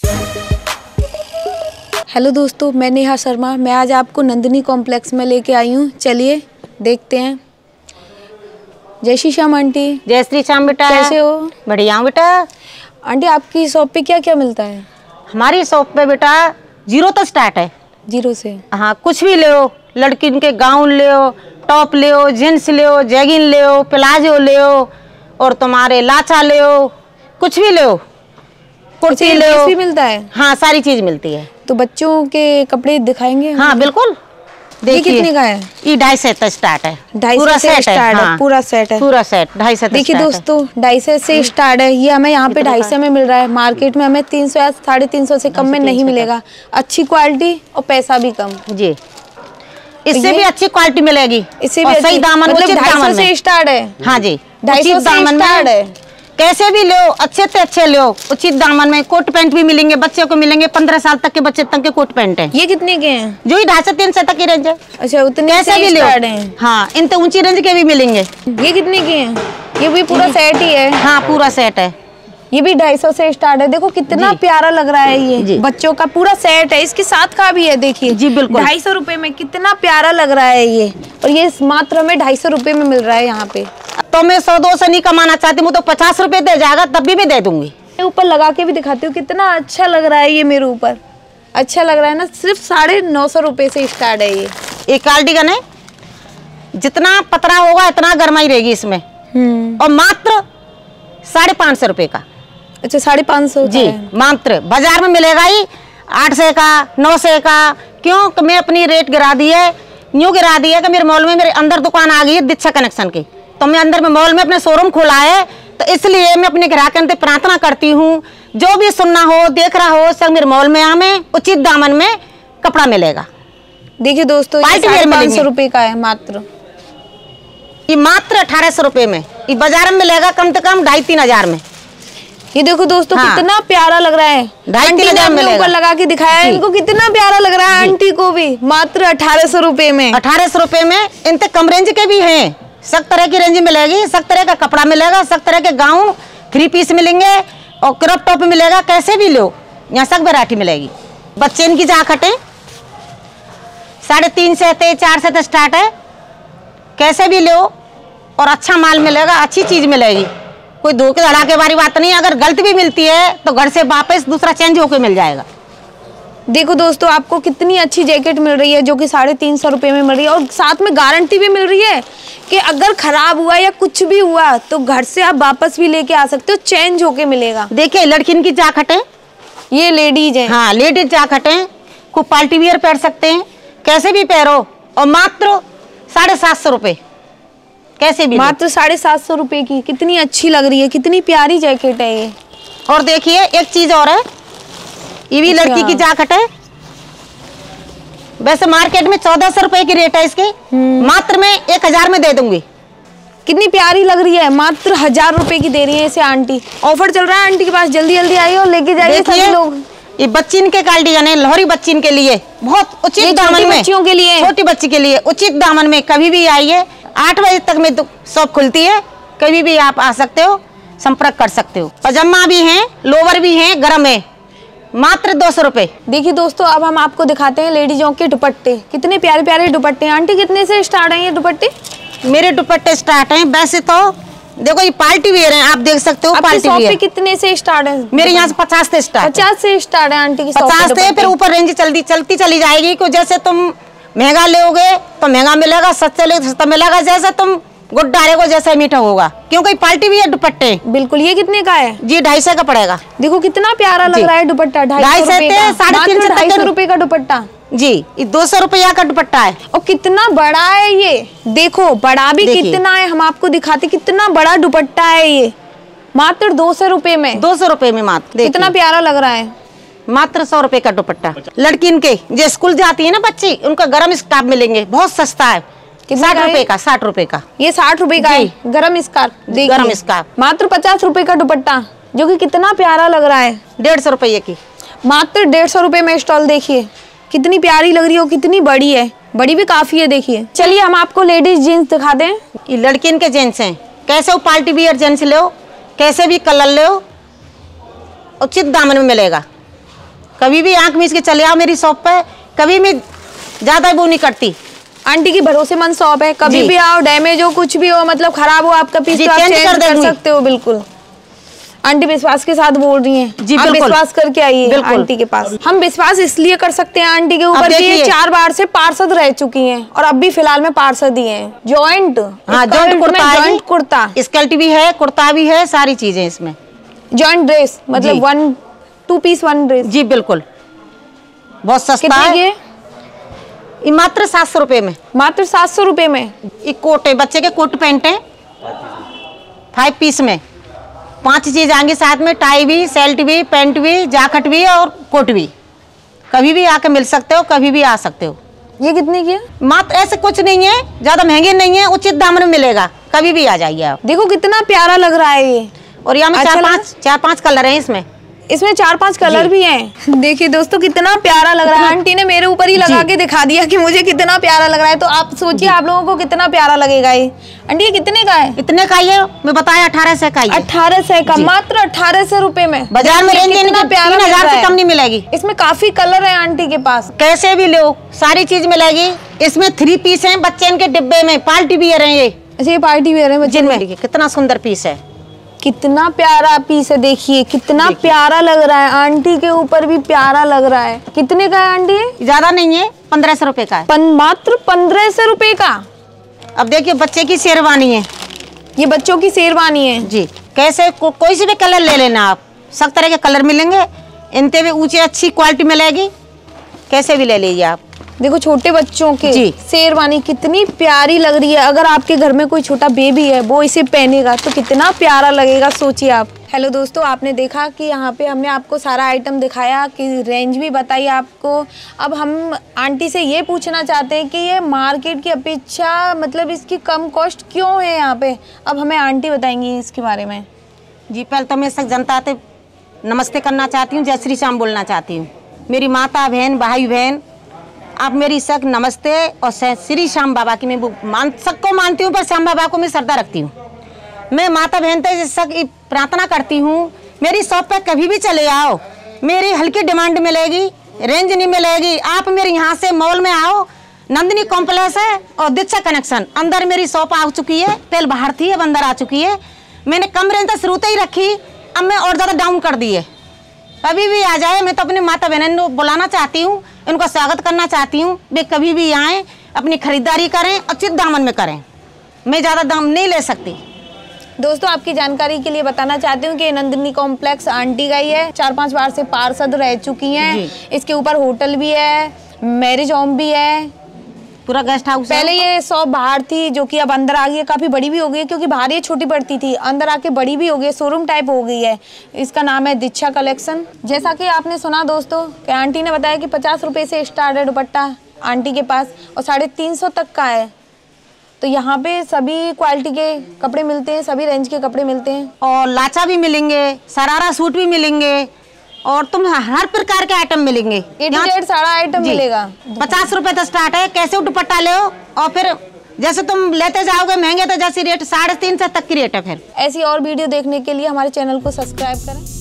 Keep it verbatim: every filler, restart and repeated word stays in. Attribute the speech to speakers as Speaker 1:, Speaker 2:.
Speaker 1: Hello दोस्तों, मैं नेहा शर्मा। मैं आज आपको नंदिनी कॉम्प्लेक्स में लेके आई हूँ। चलिए देखते हैं। जय श्री श्याम आंटी।
Speaker 2: जय श्री श्याम बेटा,
Speaker 1: कैसे हो?
Speaker 2: बढ़िया हूँ बेटा।
Speaker 1: आंटी, आपकी शॉप पे क्या क्या मिलता है?
Speaker 2: हमारी शॉप पे बेटा जीरो तो स्टार्ट है।
Speaker 1: जीरो से?
Speaker 2: हाँ, कुछ भी ले, लड़की के गाउन ले, टॉप ले, जींस ले, जैगिन ले, प्लाजो ले, और तुम्हारे लाचा ले, कुछ भी ले, कुर्ती ले
Speaker 1: भी मिलता है।
Speaker 2: हाँ, सारी चीज मिलती है।
Speaker 1: तो बच्चों के कपड़े दिखाएंगे?
Speaker 2: हाँ बिल्कुल।
Speaker 1: देखिए कितने का है?
Speaker 2: ये ढाई से स्टार्ट है।
Speaker 1: ढाई से स्टार्ट है? पूरा सेट है?
Speaker 2: पूरा सेट ढाई से।
Speaker 1: देखिए दोस्तों, ढाई से से स्टार्ट है। ये हमें यहाँ पे ढाई से में मिल रहा है। मार्केट में हमें तीन सौ या साढ़े तीन सौ से कम में नहीं मिलेगा। अच्छी क्वालिटी और पैसा भी कम जी।
Speaker 2: इससे भी अच्छी क्वालिटी मिलेगी,
Speaker 1: इससे भी
Speaker 2: सही दामन,
Speaker 1: मतलब ढाई सौ से स्टार्ट है।
Speaker 2: हाँ जी,
Speaker 1: ढाई सौ दामन है।
Speaker 2: कैसे भी लो, अच्छे से अच्छे लो, उचित दामन में। कोट पैंट भी मिलेंगे, बच्चे को मिलेंगे। पंद्रह साल तक के बच्चे तक के कोट पैंट है।
Speaker 1: ये कितने के हैं?
Speaker 2: जो ही ढाई से तीन सौ तक की रेंज है।
Speaker 1: अच्छा, उतने
Speaker 2: कैसे भी लो। हाँ, इन तो ऊंची रेंज के भी मिलेंगे।
Speaker 1: ये कितने के हैं? ये भी पूरा सेट ही है?
Speaker 2: हाँ, पूरा सेट है।
Speaker 1: ये भी ढाई सौ से स्टार्ट है। देखो कितना प्यारा लग रहा है। ये बच्चों का पूरा सेट है, इसके साथ का भी है। देखिए
Speaker 2: जी बिल्कुल,
Speaker 1: ढाई सौ रुपए में कितना प्यारा लग रहा है ये। और ये मात्र में ढाई सौ रुपए में मिल रहा है यहाँ पे।
Speaker 2: तो मैं सौ दो सौ नहीं कमाना चाहती हूँ, तो पचास रुपए दे जाएगा तब भी मैं दे दूंगी।
Speaker 1: ऊपर लगा के भी दिखाती हूँ, कितना अच्छा लग रहा है ये मेरे ऊपर। अच्छा लग रहा है ना। सिर्फ साढ़े नौ सौ रुपए से स्टार्ट है ये। एक
Speaker 2: कार्डिगन है, जितना पतला होगा इतना गर्माई रहेगी इसमें, और मात्र साढ़े पाँच सौ रुपए का।
Speaker 1: अच्छा, साढ़े पाँच सौ
Speaker 2: जी मात्र। बाजार में मिलेगा ही आठ सौ का, नौ सौ का। क्यों कि मैं अपनी रेट गिरा दी है, न्यू गिरा दी है कि मेरे मॉल में मेरे अंदर दुकान आ गई है दीक्षा कनेक्शन की। तो मैं अंदर में मॉल में अपने शोरूम खोला है, तो इसलिए मैं अपने ग्राहकों से प्रार्थना करती हूँ, जो भी सुनना हो, देख रहा हो, सब मेरे मॉल में हमें उचित दामन में कपड़ा मिलेगा।
Speaker 1: देखिए दोस्तों, ये पाँच सौ रुपए का है मात्र।
Speaker 2: ये मात्र अठारह सौ रुपए में। ये बाजार में मिलेगा कम से कम ढाई तीन हजार में।
Speaker 1: ये देखो दोस्तों, हाँ। कितना प्यारा लग रहा है।
Speaker 2: ढाई तीन हजार में
Speaker 1: ऊपर लगा के दिखाया है, इनको कितना प्यारा लग रहा है। आंटी को भी मात्र अठारह सौ रुपए में।
Speaker 2: अठारह सौ रुपए में। इनसे कम रेंज के भी हैं, सब तरह की रेंज मिलेगी, सब तरह का कपड़ा मिलेगा, सब तरह के गाउन, थ्री पीस मिलेंगे, और क्रॉप टॉप मिलेगा। कैसे भी लो, यहाँ सब वैरायटी मिलेगी। बच्चे इनकी जाकेट है साढ़े तीन से चार से स्टार्ट है। कैसे भी लो, और अच्छा माल मिलेगा, अच्छी चीज मिलेगी। कोई धोखे धड़ाके वाली बात नहीं। अगर गलत भी मिलती है तो घर से वापस दूसरा चेंज होके मिल जाएगा।
Speaker 1: देखो दोस्तों, आपको कितनी अच्छी जैकेट मिल रही है, जो कि साढ़े तीन सौ रुपये में मिल रही है, और साथ में गारंटी भी मिल रही है कि अगर खराब हुआ या कुछ भी हुआ तो घर से आप वापस भी लेके आ सकते हो, चेंज होके मिलेगा।
Speaker 2: देखिए, लड़किन की जाकेट है,
Speaker 1: ये लेडीज है।
Speaker 2: हाँ, लेडीज जाकेट है। खूब पार्टी वियर पहन सकते हैं, कैसे भी पहनो, और मात्र साढ़े सात सौ रुपये। कैसे भी
Speaker 1: मात्र साढ़े सात सौ रुपए की। कितनी अच्छी लग रही है, कितनी प्यारी जैकेट है ये।
Speaker 2: और देखिए, एक चीज और है, ये भी लड़की की जैकेट है। वैसे मार्केट में चौदह सौ रुपए की रेट है इसके, मात्र मैं एक हजार में दे दूंगी।
Speaker 1: कितनी प्यारी लग रही है, मात्र हजार रुपए की दे रही है इसे आंटी। ऑफर चल रहा है आंटी के पास, जल्दी जल्दी आइए और लेके जाइए सभी लोग।
Speaker 2: ये बच्चिन के कार्डिगन है, लाहौरी बच्चिन के लिए बहुत उचित दामन में,
Speaker 1: बच्चियों के लिए,
Speaker 2: छोटी बच्ची के लिए उचित दामन में। कभी भी आइए, आठ बजे तक में शॉप खुलती है, कभी भी आप आ सकते हो, संपर्क कर सकते हो। पजामा भी हैं, लोवर भी हैं, गरम है, मात्र दो सौ रुपए।
Speaker 1: देखिए दोस्तों, अब हम आपको दिखाते हैं लेडीजों के दुपट्टे। कितने प्यारे प्यारे दुपट्टे। आंटी, कितने से स्टार्ट है ये दुपट्टे?
Speaker 2: मेरे दुपट्टे स्टार्ट हैं, वैसे तो देखो ये पार्टी वेयर है, आप देख सकते हो। पार्टी वेयर
Speaker 1: कितने से स्टार्ट है?
Speaker 2: मेरे यहाँ से पचास से स्टार्ट।
Speaker 1: पचास से स्टार्ट है आंटी की।
Speaker 2: पचास से फिर ऊपर रेंज चलती चलती चली जाएगी। को जैसे तुम महंगा लोगे तो महंगा मिलेगा, सस्ते लोगे सस्ता मिलेगा। जैसे तुम गुड़ डालेगो जैसा मीठा होगा, क्योंकि पार्टी भी है दुपट्टे।
Speaker 1: बिल्कुल। ये कितने का है?
Speaker 2: जी ढाई सौ का पड़ेगा।
Speaker 1: देखो कितना प्यारा लग रहा है दुपट्टा। ढाई सौ साढ़े तीन सौ ढाई सौ रुपए का दुपट्टा
Speaker 2: जी। ये दो सौ रुपया का दुपट्टा है, और
Speaker 1: कितना बड़ा है ये। देखो बड़ा भी कितना है, हम आपको दिखाते कितना बड़ा दुपट्टा है ये, मात्र दो सौ रुपए में।
Speaker 2: दो सौ रुपए में मात्र।
Speaker 1: कितना प्यारा लग रहा है,
Speaker 2: मात्र सौ रुपए का दुपट्टा। लड़किन के जो स्कूल जाती है ना बच्ची, उनका गरम स्कार्फ मिलेंगे, बहुत सस्ता है। साठ रुपए का, साठ रुपए का।
Speaker 1: ये साठ रुपए का है गरम स्कार्फ।
Speaker 2: गरम स्कार्फ
Speaker 1: मात्र पचास रुपए का दुपट्टा, जो कि कितना प्यारा लग रहा है।
Speaker 2: डेढ़ सौ रुपये की,
Speaker 1: मात्र डेढ़ सौ रुपए में स्टॉल। देखिए कितनी प्यारी लग रही है, कितनी बड़ी है, बड़ी भी काफी है। देखिए, चलिए हम आपको लेडीज जीन्स दिखा दें।
Speaker 2: ये लड़किन के जीन्स हैं, कैसे वो पार्टी वियर जीन्स लो, कैसे भी कलर लो, उचित दामन में मिलेगा। कभी भी आंख मीच के चले आओ मेरी शॉप पे, कभी भी ज्यादा वो नहीं करती।
Speaker 1: आंटी की भरोसेमंद शॉप है, कभी भी आओ, डैमेज हो कुछ भी हो, मतलब खराब हो आपका पीस तो आप चेंज कर, कर सकते हो। बिल्कुल आंटी विश्वास के साथ बोल रही हैं जी, आप विश्वास करके आइए आंटी के पास। हम विश्वास इसलिए कर सकते हैं आंटी के ऊपर कि ये चार बार से पार्षद रह चुकी हैं और अब भी फिलहाल में पार्षद ही हैं। जॉइंट
Speaker 2: हाँ, joint kurta,
Speaker 1: joint kurta,
Speaker 2: skirt भी है, कुर्ता भी है, सारी चीजें इसमें।
Speaker 1: जॉइंट ड्रेस मतलब one two piece one dress
Speaker 2: जी बिल्कुल, बहुत सस्ता है ये, ये मात्र सात सौ रुपए में,
Speaker 1: मात्र सात सौ रुपए में।
Speaker 2: ये कोट है, बच्चे के कोट पैंट है, फाइव पीस में पांच चीज आएंगी साथ में, टाई भी, सेल्ट भी, पैंट भी, जैकेट भी और कोट भी। कभी भी आके मिल सकते हो, कभी भी आ सकते हो।
Speaker 1: ये कितने की है?
Speaker 2: मात्र ऐसे कुछ नहीं है, ज्यादा महंगे नहीं है, उचित दाम में मिलेगा, कभी भी आ जाइए आप।
Speaker 1: देखो कितना प्यारा लग रहा है ये,
Speaker 2: और यहाँ में चार पांच चार पांच कलर हैं इसमें,
Speaker 1: इसमें चार पांच कलर भी हैं। देखिए दोस्तों कितना प्यारा लग रहा है, आंटी ने मेरे ऊपर ही लगा के दिखा दिया कि मुझे कितना प्यारा लग रहा है। तो आप सोचिए आप लोगों को कितना प्यारा लगेगा ये। आंटी ये कितने का है?
Speaker 2: इतने का ये मैं बताया अठारह सौ का,
Speaker 1: अठारह सौ का, मात्र अठारह सौ रुपए में।
Speaker 2: बाजार में रेंज इतना प्यारा, तीन हजार से कम नहीं मिलेगी।
Speaker 1: इसमें काफी कलर है आंटी के पास,
Speaker 2: कैसे भी लो सारी चीज मिलेगी। इसमें थ्री पीस है, बच्चे के डिब्बे में, पार्टी वियर है ये।
Speaker 1: अच्छा ये पार्टी वियर है बच्चे में,
Speaker 2: कितना सुंदर पीस है,
Speaker 1: कितना प्यारा पीस है। देखिए कितना प्यारा लग रहा है, आंटी के ऊपर भी प्यारा लग रहा है। कितने का है आंटी? ज्यादा नहीं है, पंद्रह सौ रुपए का है, पन, मात्र पंद्रह सौ रुपए का।
Speaker 2: अब देखिए बच्चे की शेरवानी है,
Speaker 1: ये बच्चों की शेरवानी है जी।
Speaker 2: कैसे को, कोई से भी कलर ले लेना आप, सब तरह के कलर मिलेंगे, इनते भी ऊंचे अच्छी क्वालिटी मिलेगी, कैसे भी ले लीजिए आप।
Speaker 1: देखो छोटे बच्चों के शेरवानी कितनी प्यारी लग रही है। अगर आपके घर में कोई छोटा बेबी है वो इसे पहनेगा तो कितना प्यारा लगेगा, सोचिए आप। हेलो दोस्तों, आपने देखा कि यहाँ पे हमने आपको सारा आइटम दिखाया, कि रेंज भी बताई आपको। अब हम आंटी से ये पूछना चाहते हैं कि ये मार्केट की अपेक्षा मतलब इसकी कम कॉस्ट क्यों है यहाँ पे। अब हमें आंटी बताएंगी इसके बारे में।
Speaker 2: जी पहले तो मैं सब जनता से नमस्ते करना चाहती हूँ, जय श्री श्याम बोलना चाहती हूँ। मेरी माता बहन भाई बहन आप मेरी सक नमस्ते और श्री श्याम बाबा की मैं मान सबको मानती हूँ, पर श्याम बाबा को मैं श्रद्धा रखती हूँ। मैं माता बहन से सक प्रार्थना करती हूँ, मेरी शॉप पे कभी भी चले आओ, मेरी हल्की डिमांड मिलेगी, रेंज नहीं मिलेगी। आप मेरे यहाँ से मॉल में आओ, नंदिनी कॉम्प्लेक्स है और दीक्षा कनेक्शन अंदर मेरी शॉप आ चुकी है, पहले बाहर थी अब अंदर आ चुकी है। मैंने कम रेंज तक शुरू ही रखी, अब मैं और ज़्यादा डाउन कर दी है। कभी भी आ जाए, मैं तो अपनी माता बहन को बुलाना चाहती हूँ, उनका स्वागत करना चाहती हूँ। वे कभी भी आएँ, अपनी खरीदारी करें, उचित दामन में करें, मैं ज़्यादा दाम नहीं ले सकती।
Speaker 1: दोस्तों आपकी जानकारी के लिए बताना चाहती हूँ कि नंदिनी कॉम्प्लेक्स आंटी गई है, चार पांच बार से पार्षद रह चुकी हैं। इसके ऊपर होटल भी है, मैरिज होम भी है,
Speaker 2: पूरा गेस्ट हाउस।
Speaker 1: पहले ये शॉप बाहर थी जो कि अब अंदर आ गई है, काफी बड़ी भी हो गई है, क्योंकि बाहर ये छोटी पड़ती थी, अंदर आके बड़ी भी हो गई, शोरूम टाइप हो गई है। इसका नाम है दीक्षा कलेक्शन। जैसा कि आपने सुना दोस्तों कि आंटी ने बताया कि पचास रुपए से स्टार्ट है दुपट्टा आंटी के पास और साढ़े तीन सौ तक का है। तो यहाँ पे सभी क्वालिटी के कपड़े मिलते हैं, सभी रेंज के कपड़े मिलते हैं,
Speaker 2: और लाचा भी मिलेंगे, सरारा सूट भी मिलेंगे, और तुम हर प्रकार के आइटम मिलेंगे।
Speaker 1: ए टू जेड सारा आइटम मिलेगा।
Speaker 2: पचास रुपए तक स्टार्ट है, कैसे दुपट्टा ले और फिर जैसे तुम लेते जाओगे महंगे तो जैसी रेट साढ़े तीन सौ तक की रेट है। फिर
Speaker 1: ऐसी और वीडियो देखने के लिए हमारे चैनल को सब्सक्राइब करें।